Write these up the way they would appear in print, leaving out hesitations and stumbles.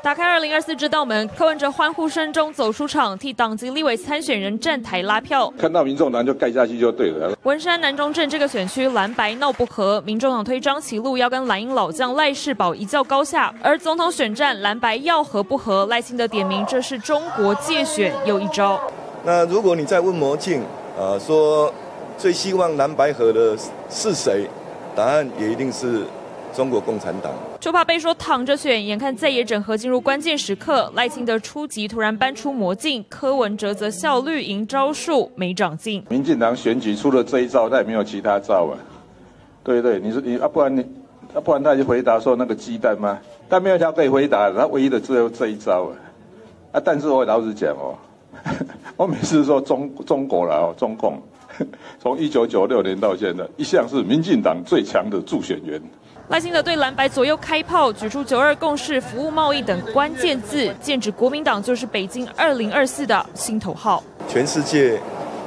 打开2024之道门，柯文哲欢呼声中走出场，替党籍立委参选人站台拉票。 看到民众党就盖下去就对了。 文山南中镇这个选区蓝白闹不和，民众党推张其禄要跟蓝营老将赖士葆一较高下，而总统选战蓝白要和不和，赖清德点名这是中国借选又一招。 那如果你再问魔镜，说最希望蓝白合的是谁？答案也一定是中国共产党。 就怕被说躺着选，眼看在野整合进入关键时刻，赖清德初级突然搬出魔镜，柯文哲则效率赢招数没长进。 民进党选举出了这一招，他也没有其他招啊。对，不然他就回答说那个鸡蛋吗？但没有他可以回答，他唯一的只有这一招啊。但是我老实讲我每次说中国啦中共，从1996年到现在，一向是民进党最强的助选员。 赖清德对蓝白左右开炮，举出9·2共识、服务贸易等关键字，剑指国民党就是北京2024的心头号。 全世界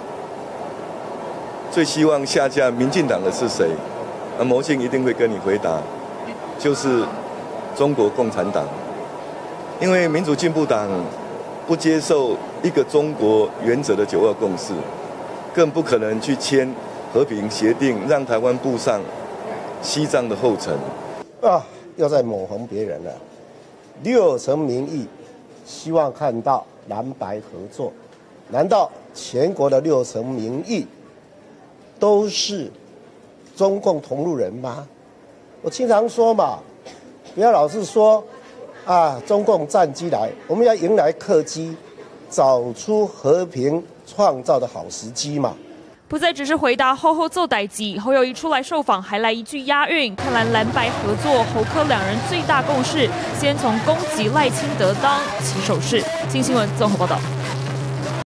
最希望下架民进党的是谁？那魔镜一定会跟你回答，就是中国共产党。因为民主进步党不接受一个中国原则的9·2共识，更不可能去签和平协定，让台湾步上西藏的后尘又在抹红别人了。6成民意希望看到蓝白合作，难道全国的6成民意都是中共同路人吗？我经常说嘛，不要老是说中共战机来，我们要迎来客机，找出和平创造的好时机嘛。 不再只是回答吼吼奏代机，侯友宜出来受访还来一句押韵，看来蓝白合作侯柯两人最大共识，先从攻击赖清德当起手式。新新闻综合报道。